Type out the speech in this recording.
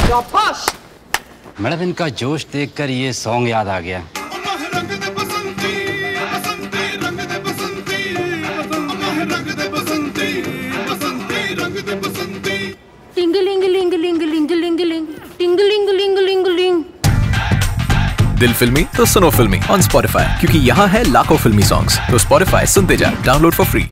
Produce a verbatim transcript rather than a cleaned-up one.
शाबाश। मैडम इनका जोश देखकर ये सॉन्ग याद आ गया। दिल फिल्मी तो सुनो फिल्मी ऑन स्पॉटिफाई, क्योंकि यहाँ है लाखों फिल्मी सॉन्ग्स। तो स्पॉटिफाई सुनते जा, डाउनलोड फॉर फ्री।